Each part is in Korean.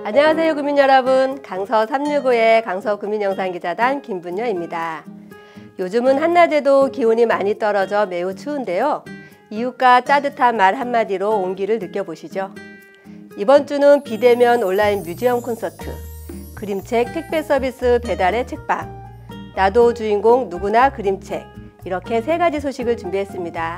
안녕하세요 구민 여러분, 강서 365의 강서 구민영상기자단 김분녀입니다. 요즘은 한낮에도 기온이 많이 떨어져 매우 추운데요. 이웃과 따뜻한 말 한마디로 온기를 느껴보시죠. 이번 주는 비대면 온라인 뮤지엄 콘서트, 그림책 택배 서비스 배달의 책방, 나도 주인공 누구나 그림책, 이렇게 세 가지 소식을 준비했습니다.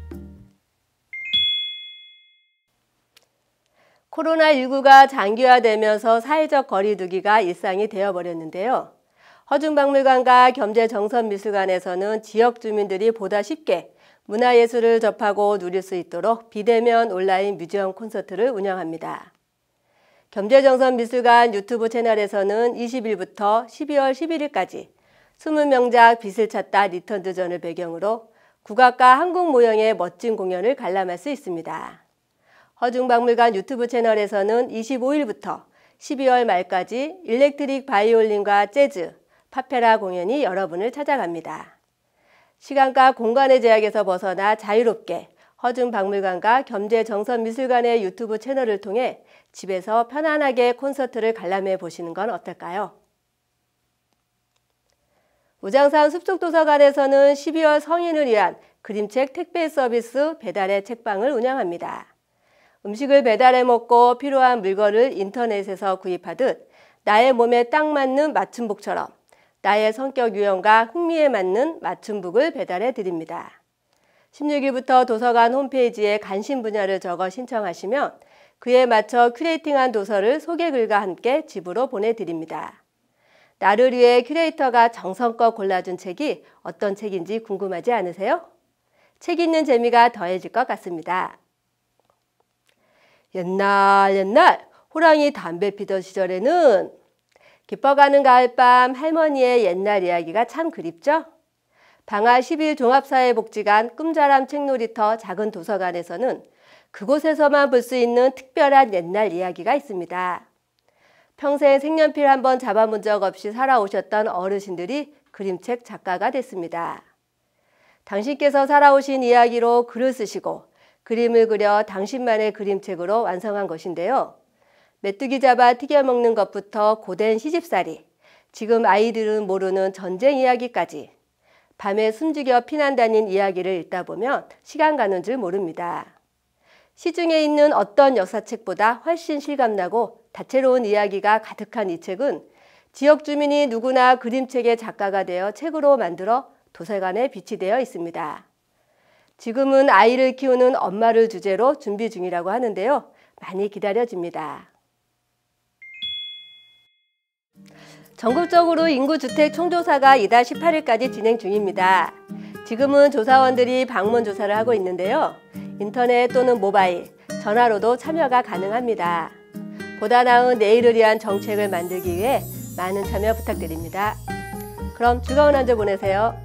코로나19가 장기화되면서 사회적 거리두기가 일상이 되어버렸는데요. 허준박물관과 겸재정선미술관에서는 지역 주민들이 보다 쉽게 문화예술을 접하고 누릴 수 있도록 비대면 온라인 뮤지엄 콘서트를 운영합니다. 겸재정선미술관 유튜브 채널에서는 20일부터 12월 11일까지 20명작 빛을 찾다 리턴드전을 배경으로 국악과 한국 모형의 멋진 공연을 관람할 수 있습니다. 허준박물관 유튜브 채널에서는 25일부터 12월 말까지 일렉트릭 바이올린과 재즈, 파페라 공연이 여러분을 찾아갑니다. 시간과 공간의 제약에서 벗어나 자유롭게 허준박물관과 겸재정선미술관의 유튜브 채널을 통해 집에서 편안하게 콘서트를 관람해 보시는 건 어떨까요? 우장산 숲속도서관에서는 12월 성인을 위한 그림책 택배 서비스 배달의 책방을 운영합니다. 음식을 배달해 먹고 필요한 물건을 인터넷에서 구입하듯 나의 몸에 딱 맞는 맞춤복처럼 나의 성격 유형과 흥미에 맞는 맞춤북을 배달해 드립니다. 16일부터 도서관 홈페이지에 관심 분야를 적어 신청하시면 그에 맞춰 큐레이팅한 도서를 소개글과 함께 집으로 보내드립니다. 나를 위해 큐레이터가 정성껏 골라준 책이 어떤 책인지 궁금하지 않으세요? 책 읽는 재미가 더해질 것 같습니다. 옛날 호랑이 담배 피던 시절에는 깊어가는 가을밤 할머니의 옛날 이야기가 참 그립죠? 방화 10일 종합사회복지관 꿈자람 책놀이터 작은 도서관에서는 그곳에서만 볼 수 있는 특별한 옛날 이야기가 있습니다. 평생 색연필 한번 잡아본 적 없이 살아오셨던 어르신들이 그림책 작가가 됐습니다. 당신께서 살아오신 이야기로 글을 쓰시고 그림을 그려 당신만의 그림책으로 완성한 것인데요. 메뚜기 잡아 튀겨 먹는 것부터 고된 시집살이, 지금 아이들은 모르는 전쟁 이야기까지 밤에 숨죽여 피난 다닌 이야기를 읽다 보면 시간 가는 줄 모릅니다. 시중에 있는 어떤 역사책보다 훨씬 실감나고 다채로운 이야기가 가득한 이 책은 지역 주민이 누구나 그림책의 작가가 되어 책으로 만들어 도서관에 비치되어 있습니다. 지금은 아이를 키우는 엄마를 주제로 준비 중이라고 하는데요. 많이 기다려집니다. 전국적으로 인구주택 총조사가 이달 18일까지 진행 중입니다. 지금은 조사원들이 방문 조사를 하고 있는데요. 인터넷 또는 모바일, 전화로도 참여가 가능합니다. 보다 나은 내일을 위한 정책을 만들기 위해 많은 참여 부탁드립니다. 그럼 즐거운 한 주 보내세요.